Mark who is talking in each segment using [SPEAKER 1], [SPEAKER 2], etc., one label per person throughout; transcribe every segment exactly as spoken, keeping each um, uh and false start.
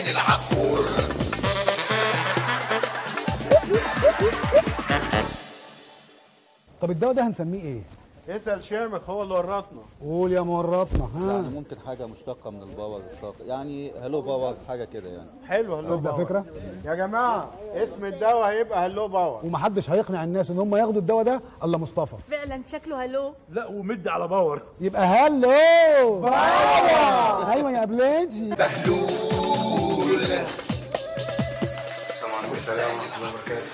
[SPEAKER 1] ولسان العصفور.
[SPEAKER 2] طب الدواء ده هنسميه ايه؟
[SPEAKER 3] اسأل شامخ هو اللي ورطنا.
[SPEAKER 2] قول يا مورطنا. ها
[SPEAKER 4] يعني ممكن حاجه مشتقه من الباور الطاقه، يعني هلو باور حاجه كده يعني.
[SPEAKER 3] حلو هلو
[SPEAKER 2] تصدق
[SPEAKER 3] باور.
[SPEAKER 2] فكره؟
[SPEAKER 3] يا جماعه اسم الدواء هيبقى هلو باور،
[SPEAKER 2] ومحدش هيقنع الناس ان هم ياخدوا الدواء ده الا مصطفى.
[SPEAKER 5] فعلا شكله هلو.
[SPEAKER 6] لا ومد على باور.
[SPEAKER 2] يبقى هلو باور. ايوه يا بلادي.
[SPEAKER 1] بهلول.
[SPEAKER 7] السلام عليكم.
[SPEAKER 1] السلام ورحمه الله وبركاته.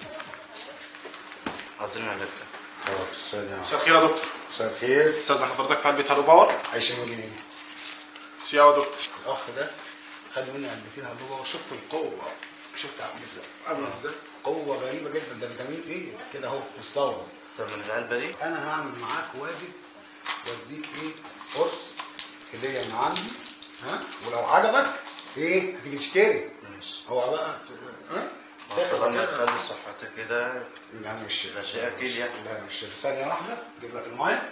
[SPEAKER 7] عايزين نعالجك.
[SPEAKER 1] مساء
[SPEAKER 7] الخير يا دكتور.
[SPEAKER 1] مساء الخير.
[SPEAKER 7] استاذ حضرتك في علبه هالو باور.
[SPEAKER 1] عشرين جنيه.
[SPEAKER 7] سياوة يا دكتور.
[SPEAKER 1] الاخ ده خد مني علبتين هالو باور. شفت القوه، شفت عامل ازاي؟ عامل ازاي؟ قوه غريبه جدا. ده فيتامين ايه كده اهو مستورد.
[SPEAKER 7] طب من العلبه دي
[SPEAKER 1] انا هعمل معاك واجب واديك ايه قرص هديه من عندي، ها؟ ولو عجبك ايه هتيجي تشتري.
[SPEAKER 7] ماشي.
[SPEAKER 1] هو بقى ها؟
[SPEAKER 7] طالما يخلي صحتك كده
[SPEAKER 1] لا مش
[SPEAKER 7] ده شيء اكيد يعني.
[SPEAKER 1] لا مش ثانيه واحده اجيب لك الميه.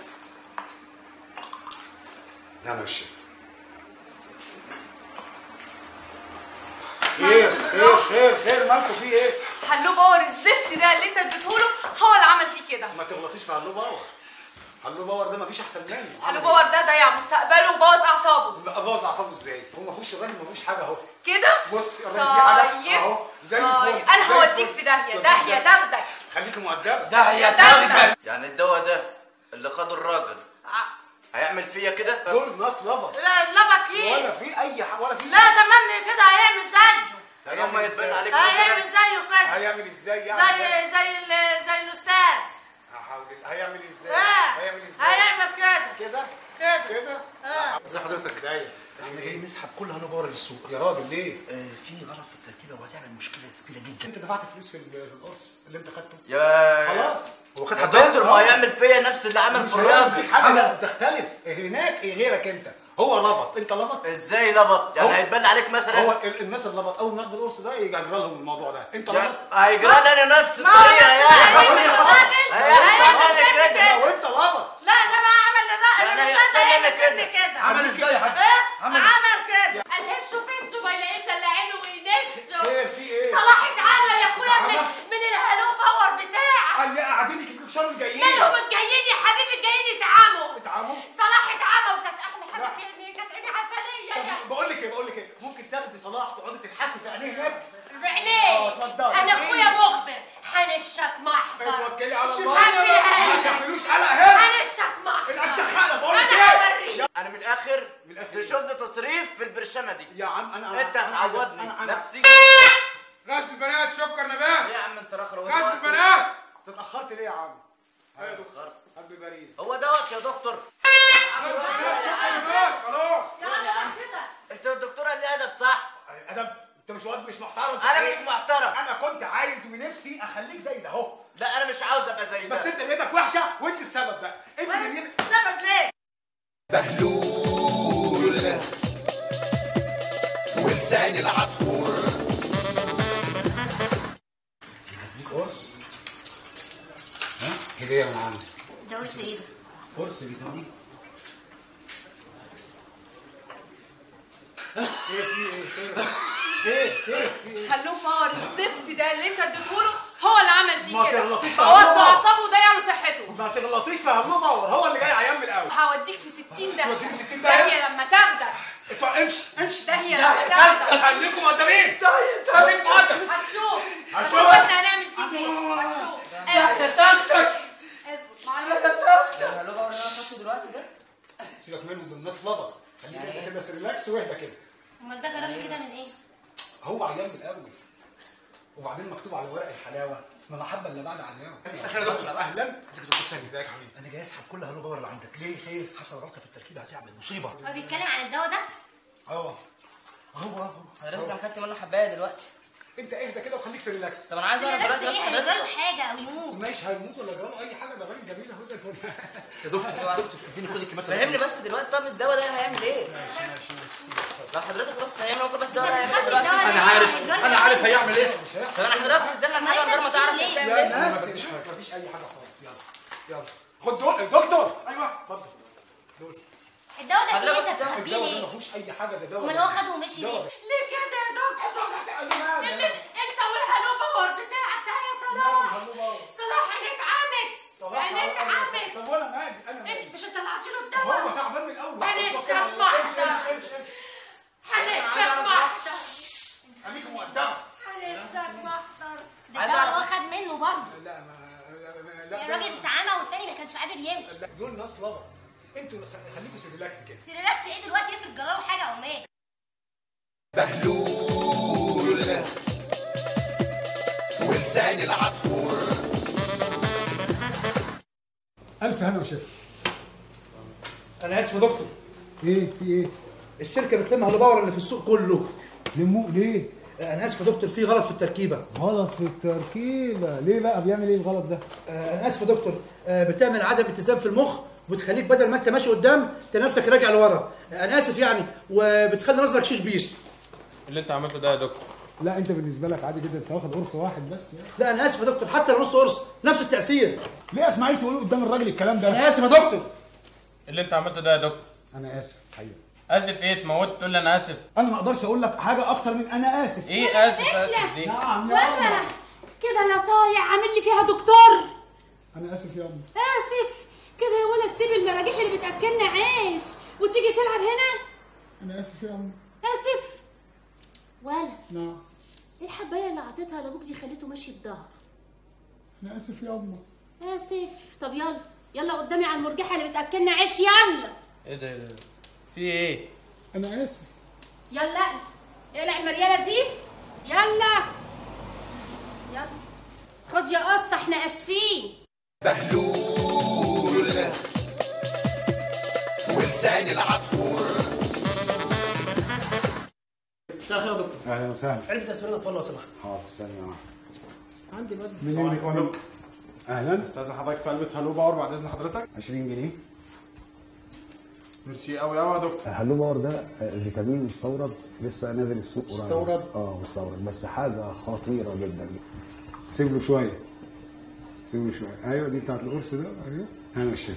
[SPEAKER 1] لا مش خير خير خير خير مالكوا في ايه؟
[SPEAKER 8] هلو باور الزفت ده اللي انت اديتهوله هو اللي عمل فيه كده.
[SPEAKER 1] ما تغلطيش في هلو باور. هلو باور ده مفيش احسن منه.
[SPEAKER 8] هلو باور ده ضيع مستقبله وبوظ اعصابه.
[SPEAKER 1] باظ اعصابه ازاي؟ هو ما فيهوش غني، ما فيهوش حاجه اهو.
[SPEAKER 8] كده؟
[SPEAKER 1] بص الراجل فيه حاجه
[SPEAKER 8] طيب
[SPEAKER 1] اهو زي الفل.
[SPEAKER 8] طيب انا
[SPEAKER 1] زي
[SPEAKER 8] هوديك
[SPEAKER 1] الفل.
[SPEAKER 8] في داهيه داهيه تاخدك.
[SPEAKER 1] خليكي مؤدبه.
[SPEAKER 8] داهيه تاخدك.
[SPEAKER 7] يعني الدواء ده اللي خده الراجل هيعمل فيا كده؟
[SPEAKER 1] دول ناس لبط.
[SPEAKER 9] لا لبك ايه؟
[SPEAKER 1] ولا في اي حاجه ولا في.
[SPEAKER 9] لا تمني كده هيعمل زيه.
[SPEAKER 7] لما يتبان عليك
[SPEAKER 9] هيعمل
[SPEAKER 7] مثلا
[SPEAKER 9] زيه كده.
[SPEAKER 1] هيعمل ازاي يعني؟
[SPEAKER 9] زي زي ال- زي الاستاذ.
[SPEAKER 1] هحاول. هيعمل ازاي؟
[SPEAKER 9] اه
[SPEAKER 1] هيعمل ازاي؟
[SPEAKER 9] هيعمل كده
[SPEAKER 1] كده
[SPEAKER 9] كده
[SPEAKER 1] كده.
[SPEAKER 9] اه
[SPEAKER 1] ازي حضرتك؟ ازاي؟
[SPEAKER 10] احنا جايين نسحب كل هالو باور للسوق.
[SPEAKER 1] يا راجل ليه؟
[SPEAKER 10] آه في غلط في التركيبه وهتعمل مشكله كبيره جدا.
[SPEAKER 1] انت دفعت فلوس في ال- في القرص اللي انت خدته؟
[SPEAKER 7] يا
[SPEAKER 1] خلاص.
[SPEAKER 10] هو خد
[SPEAKER 7] يا
[SPEAKER 10] حبايه.
[SPEAKER 7] دكتور ما هيعمل فيا نفس اللي عمل في الراجل.
[SPEAKER 1] حاجه بتختلف هناك غيرك انت. هو لبط، انت لبط.
[SPEAKER 7] ازاي لبط؟ يعني
[SPEAKER 1] هو-
[SPEAKER 7] هيتبان عليك مثلا؟
[SPEAKER 1] هو ال- الناس اللبط اول ما ياخدوا القرص ده يجرى لهم الموضوع ده. انت
[SPEAKER 7] يعني
[SPEAKER 1] لبط.
[SPEAKER 7] هيجرى لي انا نفس
[SPEAKER 9] ما هو
[SPEAKER 7] الطريقه
[SPEAKER 9] نفس
[SPEAKER 7] يعني.
[SPEAKER 9] اللي هيعمل الراجل
[SPEAKER 7] هيحصل
[SPEAKER 9] هيعمل
[SPEAKER 7] لي
[SPEAKER 9] كده.
[SPEAKER 7] كده.
[SPEAKER 1] وانت لبط.
[SPEAKER 9] لا ده بقى عمل لنا
[SPEAKER 7] يعني
[SPEAKER 9] الاستاذ
[SPEAKER 7] هيحصل
[SPEAKER 9] هيعمل
[SPEAKER 7] لنا
[SPEAKER 9] كده
[SPEAKER 7] كده.
[SPEAKER 9] كده.
[SPEAKER 10] عمل ازاي يا حاج؟
[SPEAKER 9] ايه؟
[SPEAKER 10] عمل
[SPEAKER 9] عمل كده.
[SPEAKER 5] الهشه فشه ما يلاقيش الا عينه وينشه.
[SPEAKER 1] خير في ايه؟
[SPEAKER 5] صلاح اتعمى يا اخويا من
[SPEAKER 1] اتعمى؟
[SPEAKER 5] من الهلو باور بتاعك.
[SPEAKER 1] قال لي قاعدين يجيبوا لك شر جايين.
[SPEAKER 5] مالهم الجايين يا حبيبي الجايين يتعاموا.
[SPEAKER 1] اتعاموا.
[SPEAKER 5] صلاح اتعمى وكانت احلى حاجه في عينيه كانت عينيه عسليه يا
[SPEAKER 1] طب بقول لك ايه بقول لك ايه ممكن تاخدي صلاح تقعدي تلحسي في عينيه هناك.
[SPEAKER 5] في عينيه.
[SPEAKER 1] اه اتفضلي.
[SPEAKER 5] انا اخويا مخبر حنشك محضر.
[SPEAKER 1] اتوكلي على الله.
[SPEAKER 5] تفهمي
[SPEAKER 1] ما تعملوش قلق هنا.
[SPEAKER 5] حنشك محضر.
[SPEAKER 1] الاكسخ حاله بقول لك
[SPEAKER 5] انا
[SPEAKER 1] ايه.
[SPEAKER 5] هوريك.
[SPEAKER 7] انا من الاخر
[SPEAKER 1] من الآخر.
[SPEAKER 7] تشوف لي تصريف في البرشامه دي.
[SPEAKER 1] يا عم انا
[SPEAKER 7] انت
[SPEAKER 1] أنا عايز-
[SPEAKER 7] هتعودني
[SPEAKER 1] أنا- أنا-
[SPEAKER 7] نفسي.
[SPEAKER 3] غسل البنات سكر نبات.
[SPEAKER 7] ليه يا عم انت راخر؟
[SPEAKER 3] غسل البنات.
[SPEAKER 1] انت اتاخرت ليه يا عم؟ ايوه يا دكتور. قد باريس.
[SPEAKER 7] هو دوت يا دكتور.
[SPEAKER 3] غسل البنات سكر نبات خلاص.
[SPEAKER 9] كده.
[SPEAKER 7] انت الدكتوره اللي ادب صح؟
[SPEAKER 1] ادب. انت مش واد مش محترم.
[SPEAKER 7] انا مش محترم.
[SPEAKER 1] انا كنت عايز ونفسي اخليك زي ده اهو.
[SPEAKER 7] لا انا مش عاوز ابقى زي ده.
[SPEAKER 1] بس انت نيتك وحشه وانت السبب بقى. انت
[SPEAKER 9] وانا
[SPEAKER 1] اللي نيتك-
[SPEAKER 9] السبب ليه؟
[SPEAKER 1] بهلول ولسان العصفور. هديك قرص. ها؟ هديه من عندي.
[SPEAKER 5] ده قرص ايه ده؟
[SPEAKER 1] قرص فيتامين. ايه في ايه خير؟ خير خير في ايه؟
[SPEAKER 8] هلو باور الزفت ده اللي انت اديتهوله هو اللي عمل فيه
[SPEAKER 1] ما
[SPEAKER 8] كده.
[SPEAKER 1] تغلطيش في
[SPEAKER 8] بوظ
[SPEAKER 1] هلو باور.
[SPEAKER 8] اعصابه وضيع له صحته.
[SPEAKER 1] ما تغلطيش في هلو باور. هو اللي جاي عيان من الاول.
[SPEAKER 8] هوديك في ستين داهيه.
[SPEAKER 1] توديني ستين داهية؟
[SPEAKER 8] داهيه لما تاخدك.
[SPEAKER 1] انت امشي امشي.
[SPEAKER 8] داهيه لما تاخدك.
[SPEAKER 1] خليكم مقدمين. خليك مقدم.
[SPEAKER 8] هتشوف
[SPEAKER 1] هتشوف.
[SPEAKER 8] هتشوف احنا هنعمل فيك ايه. هتشوف. اصبر
[SPEAKER 1] تاخدك.
[SPEAKER 8] اصبر معلش.
[SPEAKER 11] الهلو باور اللي انا خدته دلوقتي ده
[SPEAKER 1] سيبك منه دول الناس لبط. خليك انت كده سريلاكس واهدى كده.
[SPEAKER 5] امال ده جرب لي كده من ايه؟
[SPEAKER 1] هو عيان من الاول. وبعدين مكتوب على ورق الحلاوه ما محبه الا بعد عداوه.
[SPEAKER 10] مساء الخير يا دكتور.
[SPEAKER 1] اهلا.
[SPEAKER 10] ازيك يا دكتور سامي؟
[SPEAKER 1] ازيك يا حبيبي؟
[SPEAKER 10] انا جاي اسحب كل هالو باور اللي عندك. ليه خير؟ حصل غلطه في التركيبه هتعمل مصيبه.
[SPEAKER 5] هو بيتكلم عن الدواء ده؟
[SPEAKER 1] اهو اهو اهو.
[SPEAKER 11] حضرتك انا خدت منه حبايه دلوقتي.
[SPEAKER 1] انت اهدى كده وخليك سريلاكس.
[SPEAKER 11] طب انا عايز اعرف
[SPEAKER 5] دلوقتي
[SPEAKER 11] دلوقتي
[SPEAKER 5] ايه
[SPEAKER 11] بس
[SPEAKER 5] هيجرى له
[SPEAKER 11] حضرتك
[SPEAKER 5] حاجه او يموت؟
[SPEAKER 1] مش هيموت ولا جراله اي حاجه. ده راجل جميل اهو زي الفل.
[SPEAKER 10] يا دكتور دكتور اديني كل الكميات.
[SPEAKER 11] فهمني بس دلوقتي. طب الدواء ده هيعمل ايه؟
[SPEAKER 1] ماشي ماشي ماشي.
[SPEAKER 11] لو حضرتك خلاص فهمني ممكن بس الدواء ده هيعمل
[SPEAKER 5] بتاخد
[SPEAKER 11] ايه دلوقتي؟
[SPEAKER 5] الدواء
[SPEAKER 10] انا
[SPEAKER 5] ده
[SPEAKER 10] عارف
[SPEAKER 5] هيجرى له
[SPEAKER 10] انا عارف
[SPEAKER 5] إيه؟
[SPEAKER 10] هيعمل ايه.
[SPEAKER 11] طب انا حضرتك قدامك حاجه من غير ما تعرف
[SPEAKER 5] ليه؟
[SPEAKER 11] هتعمل
[SPEAKER 1] يا
[SPEAKER 11] ايه؟
[SPEAKER 1] ناس مفيش حاجه مفيش اي حاجه خالص. يلا يلا خد دول. دكتور ايوه اتفضل دول.
[SPEAKER 5] الدواء ده
[SPEAKER 11] حضرتك
[SPEAKER 5] فيه
[SPEAKER 11] بس
[SPEAKER 5] انت
[SPEAKER 11] الدواء-
[SPEAKER 5] بتخبيه
[SPEAKER 1] الدواء ده
[SPEAKER 5] ليه؟
[SPEAKER 1] ما فيهوش اي حاجه. ده دواء.
[SPEAKER 5] امال هو خده ومشي
[SPEAKER 1] دواء.
[SPEAKER 5] ليه؟ ليه كده يا هنشك محضر هنشك محضر
[SPEAKER 1] خليك مقدمه
[SPEAKER 5] هنشك محضر
[SPEAKER 8] ده الدواء هو خد منه برضه.
[SPEAKER 1] لا ما لا
[SPEAKER 8] الراجل اتعمى والتاني ما كانش قادر يمشي.
[SPEAKER 1] دول ناس لبط. انتوا خليكوا سيريلاكس كده.
[SPEAKER 8] سيريلاكس ايه دلوقتي؟ افرض جراله حاجه او مات.
[SPEAKER 6] بهلول ولسان العصفور.
[SPEAKER 2] الف هنا وشفا.
[SPEAKER 10] انا اسف يا دكتور.
[SPEAKER 2] ايه في ايه؟
[SPEAKER 10] الشركه بتلم هالو باور اللي في السوق كله.
[SPEAKER 2] لمو ليه؟
[SPEAKER 10] انا اسف يا دكتور، في غلط في التركيبه.
[SPEAKER 2] غلط في التركيبه، ليه بقى؟ بيعمل ايه الغلط ده؟
[SPEAKER 10] انا اسف يا دكتور، بتعمل عدم اتزان في المخ وبتخليك بدل ما انت ماشي قدام تنفسك راجع لورا. انا اسف يعني، وبتخلي نظرك شيش بيش.
[SPEAKER 3] اللي انت عملته ده يا دكتور.
[SPEAKER 2] لا انت بالنسبه لك عادي جدا، انت واخد قرص واحد بس يعني.
[SPEAKER 10] لا انا اسف يا دكتور، حتى لو نص قرص نفس التاثير.
[SPEAKER 2] ليه يا اسماعيل تقول قدام الراجل الكلام ده؟
[SPEAKER 10] انا اسف يا دكتور.
[SPEAKER 3] اللي انت عملته ده يا دكتور.
[SPEAKER 2] انا اسف حقيقي.
[SPEAKER 3] اسف ايه؟ تموت تقول لي انا اسف؟
[SPEAKER 2] انا ما اقدرش اقول لك حاجه اكتر من انا اسف.
[SPEAKER 3] ايه اسف؟ اسف
[SPEAKER 5] ليه؟
[SPEAKER 2] نعم
[SPEAKER 5] ولا كده يا صايع عامل لي فيها دكتور.
[SPEAKER 2] انا اسف يا امي.
[SPEAKER 5] اسف كده يا ولا تسيب المراجيح اللي بتاكلنا عيش وتيجي تلعب هنا.
[SPEAKER 2] انا اسف يا امي.
[SPEAKER 5] اسف ولا
[SPEAKER 2] نعم.
[SPEAKER 5] ايه الحبايه اللي عطيتها لابوك دي خليته ماشي بظهره؟
[SPEAKER 2] انا اسف يا امي.
[SPEAKER 5] اسف. طب يلا يلا قدامي على المرجحه اللي بتاكلنا عيش. يلا.
[SPEAKER 3] ايه ده؟ ايه ده؟ في ايه؟
[SPEAKER 2] انا اسف.
[SPEAKER 5] يلا اقلع المرياله دي. يلا يلا خد يا قسط، احنا اسفين.
[SPEAKER 6] بهلول ولسان العصفور.
[SPEAKER 12] مساء الخير يا دكتور.
[SPEAKER 2] اهلا وسهلا.
[SPEAKER 12] علبة اسبرين اطفال لو سمحت.
[SPEAKER 2] حاضر ثانيه واحده.
[SPEAKER 12] عندي الواد.
[SPEAKER 2] السلام عليكم يا دكتور. اهلا.
[SPEAKER 3] استاذن حضرتك في علبة هالو باور بعد اذن حضرتك.
[SPEAKER 2] عشرين جنيه.
[SPEAKER 3] ميرسي قوي قوي يا دكتور.
[SPEAKER 2] هالو باور ده فيتامين مستورد لسه نازل السوق قريب.
[SPEAKER 12] مستورد؟
[SPEAKER 2] اه مستورد، بس حاجه خطيره جدا. سيب له شويه. سيب له شويه. ايوه دي بتاعت القرص ده. ايوه انا الشيخ.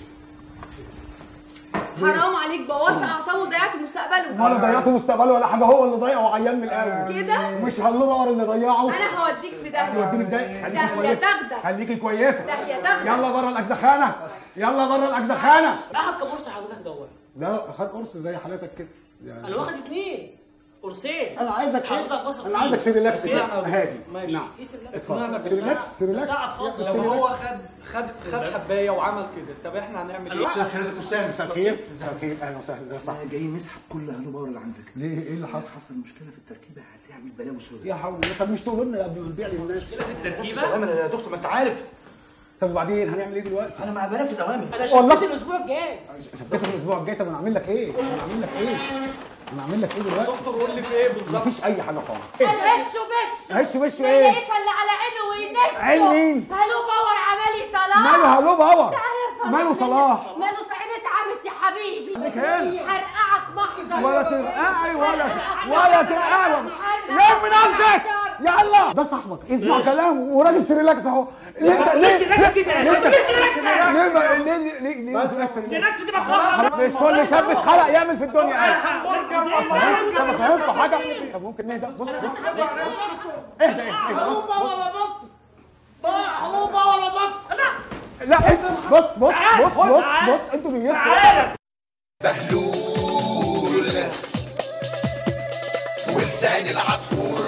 [SPEAKER 8] حرام عليك، بوظت اعصابه وضيعت مستقبله.
[SPEAKER 2] ولا ضيعت مستقبله ولا حاجه، هو اللي ضيعه عيان من الاول
[SPEAKER 8] كده؟
[SPEAKER 2] مش هالو باور اللي ضيعه.
[SPEAKER 8] انا هوديك في داهيه.
[SPEAKER 2] يوديني في داهيه. خليكي
[SPEAKER 8] داهيه
[SPEAKER 2] كويسه.
[SPEAKER 8] تاخدك.
[SPEAKER 2] خليكي كويسه.
[SPEAKER 8] داهيه تاخدك.
[SPEAKER 2] يلا بره الاجزخانه. يلا بره الاجزخانه.
[SPEAKER 12] اخد كام قرص حضرتك دوت؟
[SPEAKER 2] لا خد قرص زي حالتك كده يعني.
[SPEAKER 12] انا واخد اثنين قرصين.
[SPEAKER 2] انا عايزك
[SPEAKER 12] حضرتك بص
[SPEAKER 2] انا عايزك سيريلاكس كده هادي.
[SPEAKER 12] ماشي.
[SPEAKER 2] نعم.
[SPEAKER 12] في سيريلاكس.
[SPEAKER 2] سيريلاكس سيريلاكس.
[SPEAKER 12] لو هو خد خد خد حبايه وعمل كده، طب احنا هنعمل ايه؟
[SPEAKER 10] مساء الخير يا دكتور سامي.
[SPEAKER 2] مساء الخير. مساء الخير. اهلا وسهلا. ازي صح؟
[SPEAKER 10] جايين نسحب كل هالو باور اللي عندك.
[SPEAKER 2] ليه ايه اللي حصل؟
[SPEAKER 10] حصل مشكله في التركيبه هتعمل بلاوي سوداء.
[SPEAKER 2] يا حول الله. طب مش تقولوا لنا قبل ما نبيع للناس؟
[SPEAKER 12] مشكله في التركيبه.
[SPEAKER 10] يا دكتور ما انت عارف.
[SPEAKER 2] طب وبعدين هنعمل ايه دلوقتي؟
[SPEAKER 10] انا ما بنفذ اوامر.
[SPEAKER 12] انا شفتك الاسبوع الجاي.
[SPEAKER 2] شفتك الاسبوع الجاي. طب انا اعمل لك ايه؟ انا اعمل لك ايه؟ انا اعمل لك ايه دلوقتي؟
[SPEAKER 12] دكتور قول لي في ايه بالظبط؟
[SPEAKER 2] مفيش اي حاجه خالص.
[SPEAKER 5] الهش وبش
[SPEAKER 2] هش وش
[SPEAKER 5] ما
[SPEAKER 2] ايه؟
[SPEAKER 5] يلاقيش اللي على عينه وينشه.
[SPEAKER 2] عين مين؟
[SPEAKER 5] هالو باور عملي صلاح.
[SPEAKER 2] ماله هالو باور؟
[SPEAKER 5] لا يا صلاح.
[SPEAKER 2] ماله صلاح؟
[SPEAKER 5] ماله عيني اتعمت يا حبيبي.
[SPEAKER 2] خليك هنا.
[SPEAKER 5] هرقعك محضر.
[SPEAKER 2] ولا ترقعي ولا ولا ترقعي. لم نفسك. يلا ده صاحبك اسمع كلامه وراجل سيريلاكس اهو. ليه انت ليه
[SPEAKER 12] سيريلاكس دي ده؟
[SPEAKER 2] ليه
[SPEAKER 12] سيريلاكس
[SPEAKER 2] ليه ليه ليه ليه
[SPEAKER 12] سيريلاكس دي بقى.
[SPEAKER 2] مش كل شاب اتخلق يعمل في الدنيا ايه؟ طب فهمت حاجه؟ طب ممكن نهدى. بص بص اهدى اهدى.
[SPEAKER 12] حلوبه ولا دكتور؟ حلوبه ولا دكتور؟ لا
[SPEAKER 2] لا انت بص بص بص بص بص انتوا بيجوا.
[SPEAKER 6] بهلول ولسان العصفور.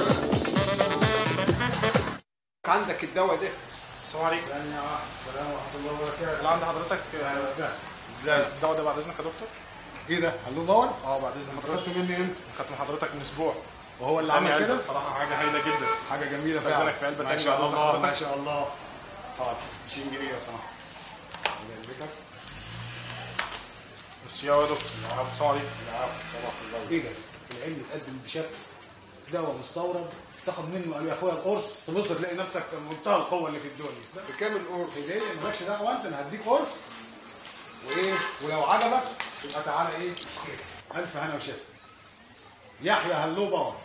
[SPEAKER 3] عندك الدواء ده.
[SPEAKER 13] السلام عليكم.
[SPEAKER 3] ثانية واحدة. السلام ورحمة الله وبركاته.
[SPEAKER 13] اللي عند حضرتك
[SPEAKER 3] اهلا وسهلا. ازيك؟
[SPEAKER 13] الدواء ده بعد اذنك يا دكتور.
[SPEAKER 3] ايه ده؟ هالو باور؟
[SPEAKER 13] اه بعد اذن حضرتك.
[SPEAKER 3] خدته مني امتى؟
[SPEAKER 13] خدته من حضرتك من اسبوع.
[SPEAKER 3] وهو اللي عمل كده؟
[SPEAKER 13] الصراحة حاجة هايلة جدا.
[SPEAKER 3] حاجة جميلة فعلا.
[SPEAKER 13] استاذنك في علبة
[SPEAKER 3] ما
[SPEAKER 13] تانية
[SPEAKER 3] شاء
[SPEAKER 13] بعد إذن
[SPEAKER 3] الله
[SPEAKER 13] حضرتك.
[SPEAKER 3] ما شاء الله. حاضر. عشرين جنيه يا سماحة. علبتك.
[SPEAKER 13] ميرسي قوي يا دكتور. السلام عليكم.
[SPEAKER 3] العفو. طبعا الله. ايه ده؟ العلم اتقدم بشكل دواء مستورد تاخد منه قالوا يا اخويا القرص تبص تلاقي نفسك منتهى القوه اللي في الدنيا. بكام القرص؟ هديه مالكش دعوه انت، انا هديك قرص وايه ولو عجبك يبقى تعالى ايه اشتري. الف هنا وشفا. يحيى هالو باور.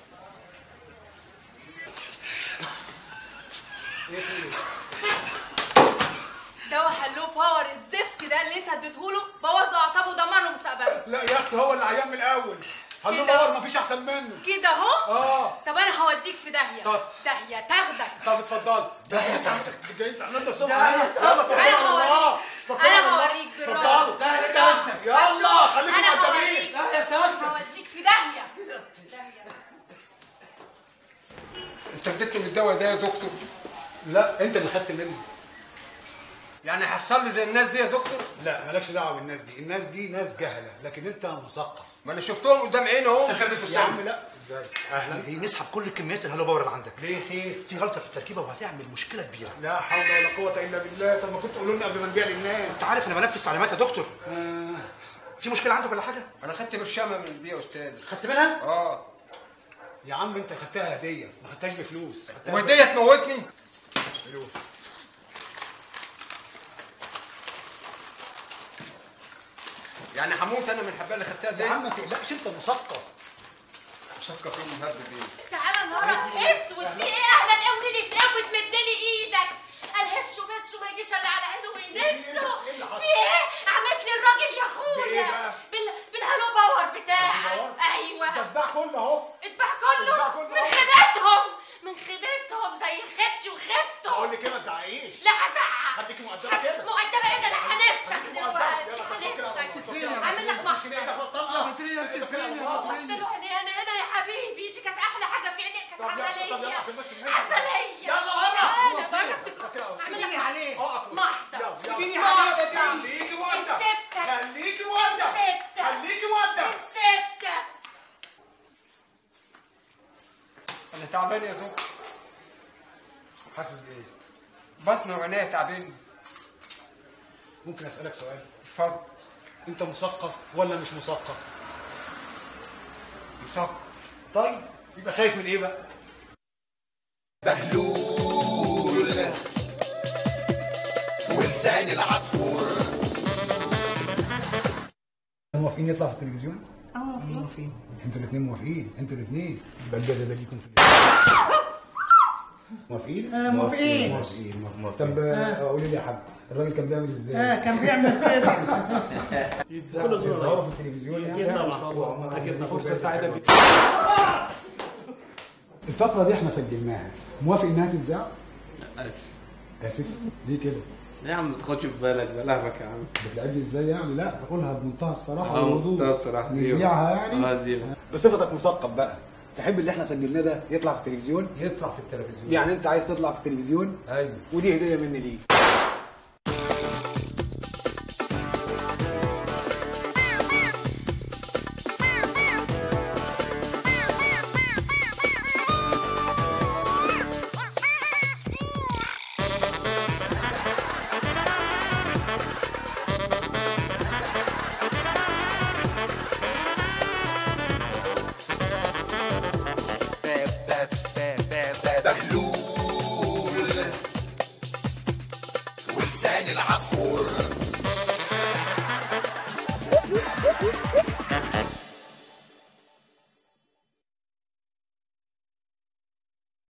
[SPEAKER 8] دواء هالو باور الزفت ده اللي انت اديتهوله بوظ له اعصابه ودمر له مستقبله.
[SPEAKER 1] لا يا اختي هو اللي عيان من الاول. هالو باور مفيش احسن منه
[SPEAKER 8] كده اهو.
[SPEAKER 1] اه
[SPEAKER 8] طب انا هوديك في داهيه.
[SPEAKER 1] طب.
[SPEAKER 8] داهيه تاخدك.
[SPEAKER 1] طب اتفضل. داهيه تاخدك. جاي تعمل لنا الصبح.
[SPEAKER 8] داهية
[SPEAKER 1] يلا توكل على الله.
[SPEAKER 8] انا هوريك بالراحه
[SPEAKER 1] اتفضلوا يلا خليكم
[SPEAKER 8] انا
[SPEAKER 1] مقدمين.
[SPEAKER 8] هوريك هوديك في داهيه
[SPEAKER 14] انت اديتني من الدواء ده يا دكتور؟
[SPEAKER 3] لا انت اللي خدت مني.
[SPEAKER 14] يعني هيحصل لي زي الناس دي يا دكتور؟
[SPEAKER 3] لا مالكش دعوه بالناس دي، الناس دي ناس جهله لكن انت مثقف.
[SPEAKER 14] ما انا شفتهم قدام عيني اهو خدته
[SPEAKER 3] يا عم لا ازاي؟
[SPEAKER 10] اهلا بيه، نسحب كل كميات الهالو باور اللي عندك.
[SPEAKER 3] ليه خير؟
[SPEAKER 10] في غلطه في التركيبه وهتعمل مشكله كبيره.
[SPEAKER 3] لا حول ولا قوه الا بالله. طب ما كنت تقولوا لنا قبل ما نبيع للناس.
[SPEAKER 10] انت عارف انا بنفذ تعليمات يا دكتور.
[SPEAKER 3] آه.
[SPEAKER 10] في مشكله عندك ولا حاجه؟
[SPEAKER 14] انا خدت برشامه من دي يا استاذ.
[SPEAKER 10] خدت منها؟
[SPEAKER 14] اه
[SPEAKER 3] يا عم انت خدتها هديه ما خدتهاش بفلوس.
[SPEAKER 14] وهديه تموتني؟
[SPEAKER 3] فلوس.
[SPEAKER 14] يعني هموت انا من الحبايه اللي خدتها دي؟
[SPEAKER 3] يا عم ما تقلقش انت مثقف.
[SPEAKER 14] مثقف ايه مهبب ايه؟
[SPEAKER 5] تعالى نهارك اسود في ايه؟ اهلا قوي ليلة قوي تمدلي ايدك قال هشوا بشوا ما يجيش الا على عينه وينشوا. في ايه؟ عملت لي الراجل يا اخويا بال... بالهالو باور بتاعك. ايوه
[SPEAKER 3] اتباع كله اهو.
[SPEAKER 5] اتباع كله من خيبتهم من خيبتهم زي خيبتي وخيبته.
[SPEAKER 3] اقول لك ايه ما تزعقيش.
[SPEAKER 5] لا هزعق.
[SPEAKER 3] خليكي مؤدبه كده.
[SPEAKER 5] مؤدبه ايه ده؟ انا هنشك دلوقتي هنشك. عامل لك محشر.
[SPEAKER 10] يا بدريه انت فين يا
[SPEAKER 5] بصت
[SPEAKER 10] بدريه؟
[SPEAKER 5] له عيني انا هنا يا حبيبي دي كانت احلى حاجه في عينيك كانت
[SPEAKER 3] طب يلا طب يلا
[SPEAKER 5] عسليه
[SPEAKER 3] عشان بس الناس
[SPEAKER 5] عسليه.
[SPEAKER 3] يلا بره.
[SPEAKER 5] انا بره بتكره. اعمل لك
[SPEAKER 9] عليه.
[SPEAKER 5] محضر.
[SPEAKER 3] سيبيني
[SPEAKER 5] عليه يا
[SPEAKER 3] بدريه. خليكي مؤدب.
[SPEAKER 5] انسبتك.
[SPEAKER 3] خليكي مؤدب.
[SPEAKER 5] انسبتك.
[SPEAKER 3] خليكي مؤدب.
[SPEAKER 5] انسبتك.
[SPEAKER 14] انا تعبان يا دكتور.
[SPEAKER 3] حاسس بايه؟
[SPEAKER 14] بطني وعينيا تعباني.
[SPEAKER 3] ممكن اسالك سؤال؟
[SPEAKER 14] اتفضل.
[SPEAKER 3] انت مثقف ولا مش مثقف؟
[SPEAKER 14] مثقف.
[SPEAKER 3] طيب يبقى خايف من ايه بقى؟
[SPEAKER 6] بهلول ولسان العصفور.
[SPEAKER 3] موافقين يطلع في التلفزيون؟
[SPEAKER 9] اه موافقين.
[SPEAKER 3] انتوا الاثنين موافقين، انتوا الاثنين. يبقى الجائزه ده ليكم انتوا الاثنين. موافقين؟
[SPEAKER 9] اه موافقين.
[SPEAKER 3] موافقين موافقين. طب آه، قولي لي يا حاج الراجل كان بيعمل ازاي؟
[SPEAKER 9] اه كان بيعمل كده.
[SPEAKER 3] يظهروا في التلفزيون يعني؟
[SPEAKER 12] طبعا اكيد فرصه سعيده بك.
[SPEAKER 3] الفترة دي احنا سجلناها، موافق انها تتذاع؟
[SPEAKER 15] اسف.
[SPEAKER 3] اسف؟ ليه كده؟
[SPEAKER 15] ليه يا عم ما تاخدش في بالك بلعبك يا عم.
[SPEAKER 3] بتلعبني ازاي يعني؟ لا تقولها بمنتهى الصراحة
[SPEAKER 15] اه
[SPEAKER 3] والوضوح.
[SPEAKER 15] بمنتهى الصراحة.
[SPEAKER 3] نذيعها يعني؟
[SPEAKER 15] اه زيرو.
[SPEAKER 3] بصفتك مثقف بقى، تحب اللي احنا سجلناه ده يطلع في التلفزيون؟
[SPEAKER 12] يطلع في التلفزيون.
[SPEAKER 3] يعني انت عايز تطلع في التلفزيون؟
[SPEAKER 12] ايوه.
[SPEAKER 3] ودي هدية مني ليك.